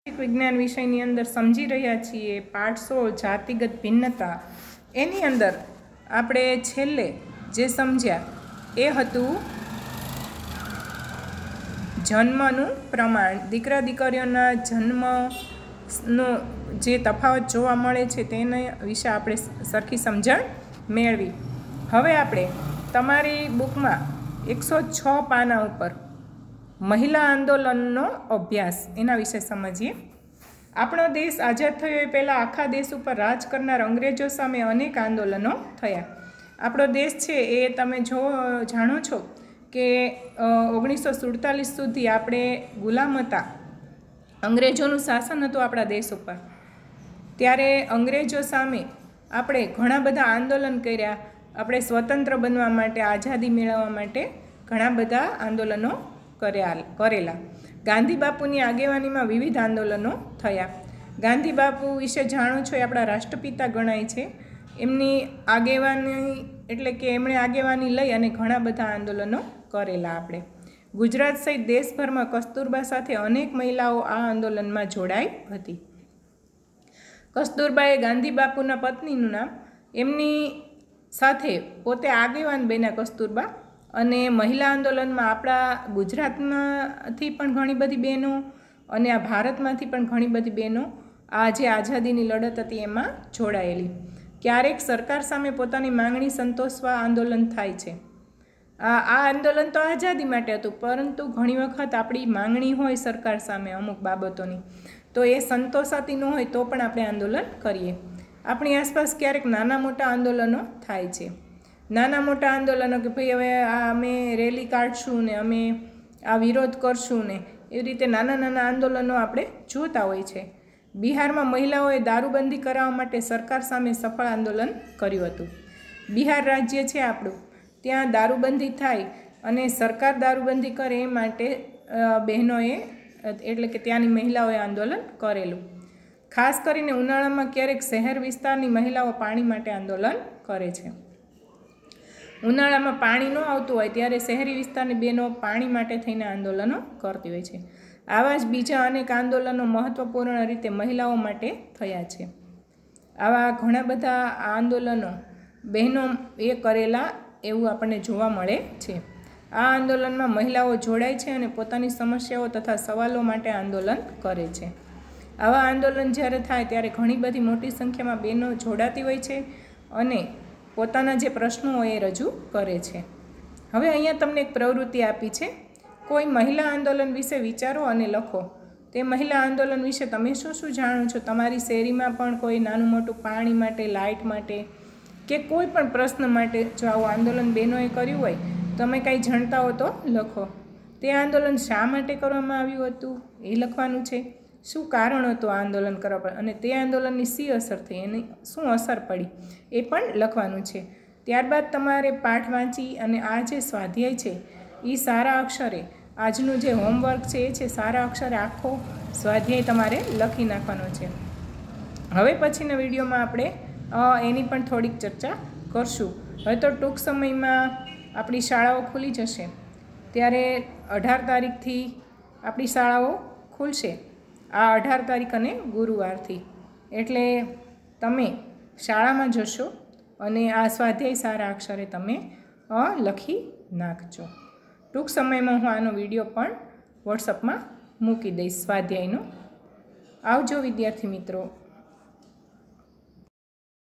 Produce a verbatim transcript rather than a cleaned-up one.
विज्ञान विषयनी अंदर समझी रह्या छीए पाठ सोळ जातिगत भिन्नता। एनी अंदर आपणे छेल्ले जे समझ्या ए हतुं जन्मनुं प्रमाण। दीकरा दीकरीओना जन्मनो जे तफावत जोवा मळे छे तेना विषे आपणे सरखी समजण मेळवी। हवे आपणे तमारी बुकमां एक सौ छ पाना उपर महिला आंदोलननो अभ्यास एना विषे समझीए। आपणो देश आजाद थयो ए पहेला आखा देश उपर राज करनार अंग्रेजो सामे अनेक आंदोलनो थया। आपणो देश छे ए तमे जो जाणो छो के ओगनीस सौ सुड़तालीस सुधी आपणे गुलाम हता। अंग्रेजोनुं शासन हतुं आपणा देश उपर। त्यारे अंग्रेजो सामे आपणे घणा बधा आंदोलन कर्या। आपणे स्वतंत्र बनवा माटे, आज़ादी मेळववा माटे घणा बधा आंदोलनो कर्या करेला। गांधी बापूनी आगेवानीमां विविध आंदोलनो थया। गांधी बापू विषे जाणो छो, आपणा राष्ट्रपिता गणाय छे। एमनी आगेवानी एटले के एमणे आगेवानी लई अने घणा बधा आंदोलनो करेला। आपणे गुजरात सहित देशभरमां कस्तूरबा साथे अनेक महिलाओ आ आंदोलनमां जोडाई हती। कस्तूरबाए गांधी बापूना पत्नीनुं नाम, एमनी साथे पोते आगेवान बन्या कस्तूरबा। अने महिला आंदोलन में आपणा गुजरातमांथी पण घणी बधी बहनों अने आ भारतमांथी पण घणी बधी बहनों आ जे आज़ादीनी लड़त हती एमां जोड़ायेली। क्यारेक सरकार सामे पोतानी मांगणी संतोषवा आंदोलन थाय छे। आ आ आंदोलन तो आज़ादी माटे हतुं, परंतु घणी वखत आपणी मांगणी होय सरकार सामे अमुक बाबतोनी तो ए संतोषाती न होय तो पण आपणे आंदोलन करीए। आपणी आसपास क्यारेक नाना मोटा आंदोलनो थाय छे। नाना मोटा आंदोलनों के भाई हवे आ अमे रेली काढशुं ने अमे आ विरोध करशुं ने एवी रीते नाना नाना आंदोलनों आपणे जोता होय छे। बिहारमां महिलाओए दारूबंधी कराववा माटे सरकार सामे सफल आंदोलन कर्युं हतुं। बिहार राज्य छे आपणुं, त्यां दारूबंधी थाय अने सरकार दारूबंधी करे ए माटे बहनोए एटले के त्यांनी महिलाओए आंदोलन करेलुं। खास करीने उनाळामां क्यारेक शहेर विस्तारनी महिलाओ पाणी माटे आंदोलन करे छे। उनाळामां पाणी न आवतुं होय त्यारे शहेरी विस्तारनी बहनों पाणी माटे थईने आंदोलनो करती होय छे। आवा ज बीजा अनेक आंदोलनो महत्वपूर्ण रीते महिलाओ माटे थया छे। आवा घणा बधा आंदोलनो बहनों ए करेला एवुं आपणे जोवा मळे छे। आ आंदोलनमां महिलाओ जोड़ाय छे अने पोतानी समस्याओ तथा सवालो माटे आंदोलन करे छे। आवा आंदोलन ज्यारे थाय त्यारे घणी बधी मोटी संख्यामां बहनों जोड़ाती होय छे अने पोताना जे प्रश्नो होय ए रजू करे छे। हवे अहींया तमने एक प्रवृत्ति आपी छे, कोई महिला आंदोलन विषे विचारो अने लखो। ते महिला आंदोलन विषे तमे शुं शुं जाणो छो? तमारी शेरीमां पण कोई नानुं मोटुं पाणी माटे, लाइट माटे के कोई पण प्रश्न माटे जो आवुं आंदोलन बहनोए कर्युं होय तमे कांई जाणता हो तो लखो। ते आंदोलन शा माटे करवामां आव्युं हतुं ए लखवानुं छे। शुं कारण हतुं आंदोलन करवा पर अने ते आंदोलननी शी असर थई एनी शुं असर पड़ी ए पण लखवानुं छे। त्यारबाद तमारे पाठ वांची अने आ जे स्वाध्याय छे ई सारा अक्षरे आजनुं जे होमवर्क छे ए छे सारा अक्षरे आखो स्वाध्याय तमारे लखी नाखवानो छे। हवे पछीना विडियोमां आपणे एनी पण थोड़ीक चर्चा करशुं। हवे तो टूंक समयमां आपणी शाळाओ खुली जशे, त्यारे अठार तारीखथी आपणी शाळाओ खुलशे। आ अठार तारीख अने गुरुवारथी एटले तमे शाळामां जशो अने आ स्वाध्याय सारा अक्षरे तमे लखी नाखजो। टूंक समयमां हूँ आनो विडियो पण वॉट्सअप में मूकी दईश स्वाध्यायनो। आवजो विद्यार्थी मित्रों।